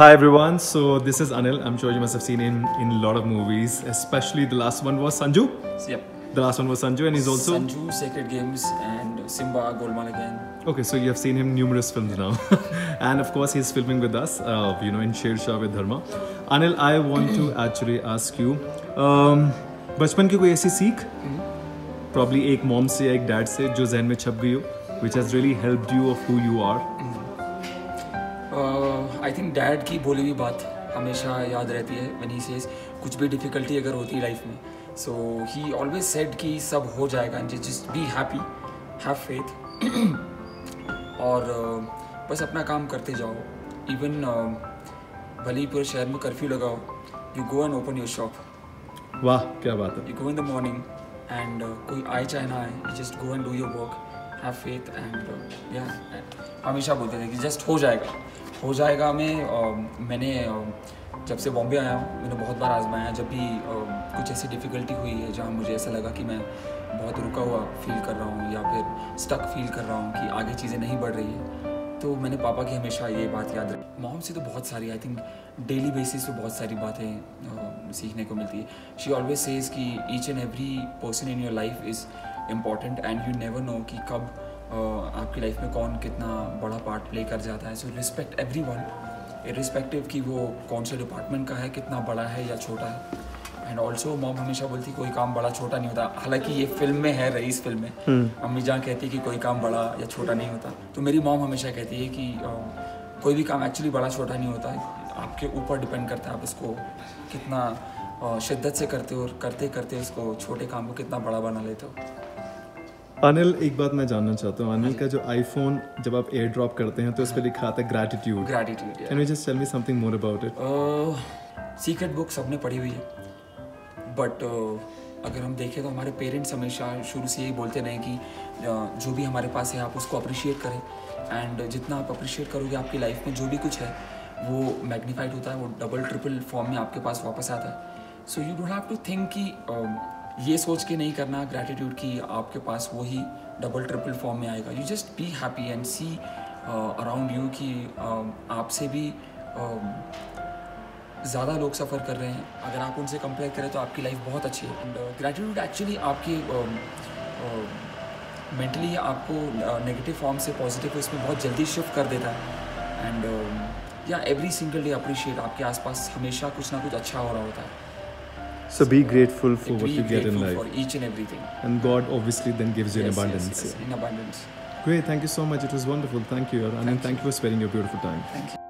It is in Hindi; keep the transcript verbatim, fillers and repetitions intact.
Hi everyone, so this is Anil. I'm sure you must have seen him in a lot of movies, especially the last one was Sanju. Yep. The last one was Sanju, and he's also Sanju, Sacred Games, and Simba, Golmaal again. Okay, so you have seen him numerous films now, and of course he's filming with us, uh, you know, in Sher Shah with Dharma. Anil, I want to actually ask you, um, बचपन की कोई ऐसी सीख, probably एक mom से या एक dad से जो ज़हन में छप गई हो, which has really helped you of who you are. I think dad की बोली हुई बात हमेशा याद रहती है व्हेन ही सेज कुछ भी डिफ़िकल्टी अगर होती है लाइफ में, सो ही ऑलवेज सेड कि सब हो जाएगा and just be happy, have faith और uh, बस अपना काम करते जाओ. इवन uh, भले ही पूरे शहर में कर्फ्यू लगाओ, you go and open your shop. वाह क्या बात है. You go in the morning and कोई आए चाहे ना आए, you just go and do your work, have faith and या हमेशा बोलते थे कि जस्ट हो जाएगा हो जाएगा. मैं uh, मैंने uh, जब से बॉम्बे आया हूँ मैंने बहुत बार आजमाया. जब भी uh, कुछ ऐसी डिफ़िकल्टी हुई है जहाँ मुझे ऐसा लगा कि मैं बहुत रुका हुआ फील कर रहा हूँ या फिर स्टक फील कर रहा हूँ कि आगे चीज़ें नहीं बढ़ रही है, तो मैंने पापा की हमेशा ये बात याद रखी. मॉम से तो बहुत सारी आई थिंक डेली बेसिस पे बहुत सारी बातें uh, सीखने को मिलती है. शी ऑलवेज सेज कि each and every person in your life is important and you never know कि कब Uh, आपकी लाइफ में कौन कितना बड़ा पार्ट प्ले कर जाता है. So respect everyone irrespective कि वो कौन से डिपार्टमेंट का है, कितना बड़ा है या छोटा है. एंड ऑल्सो मॉम हमेशा बोलती कोई काम बड़ा छोटा नहीं होता. हालांकि ये फिल्म में है, रईस फिल्म में hmm. अम्मी जान कहती है कि कोई काम बड़ा या छोटा नहीं होता. तो मेरी मॉम हमेशा कहती है कि uh, कोई भी काम एक्चुअली बड़ा छोटा नहीं होता, आपके ऊपर डिपेंड करता है आप उसको कितना uh, शिद्दत से करते हो और करते करते उसको छोटे काम को कितना बड़ा बना लेते हो. अनिल, एक बात मैं जानना चाहता हूँ. अनिल का जो आईफोन जब आप एयर ड्रॉप करते हैं तो उस पर लिखा आता है gratitude. Gratitude. Can you just tell me something more about it? Secret book सबने पढ़ी हुई है, बट uh, अगर हम देखें तो हमारे पेरेंट्स हमेशा शुरू से यही बोलते रहे कि uh, जो भी हमारे पास है आप उसको अप्रिशिएट करें. एंड जितना आप अप्रिशिएट करोगे आपकी लाइफ में जो भी कुछ है वो मैग्नीफाइड होता है, वो डबल ट्रिपल फॉर्म में आपके पास वापस आता है. So you don't have to think कि uh, ये सोच के नहीं करना ग्रैटिट्यूड कि आपके पास वही डबल ट्रिपल फॉर्म में आएगा. You just be happy and see around you कि uh, आपसे भी uh, ज़्यादा लोग सफ़र कर रहे हैं. अगर आप उनसे कंपेयर करें तो आपकी लाइफ बहुत अच्छी है. एंड ग्रैटिट्यूड एक्चुअली आपके मेंटली uh, uh, आपको नेगेटिव फॉर्म से पॉजिटिव इसमें बहुत जल्दी शिफ्ट कर देता है. एंड या एवरी सिंगल डे अप्रिशिएट, आपके आसपास हमेशा कुछ ना कुछ अच्छा हो रहा होता है. So be grateful for what you get in life. For each and everything. And God obviously then gives you yes, in abundance. Yes, yes, in abundance. Great, thank you so much. It was wonderful. Thank you, and thank, thank you for spending your beautiful time. Thank you.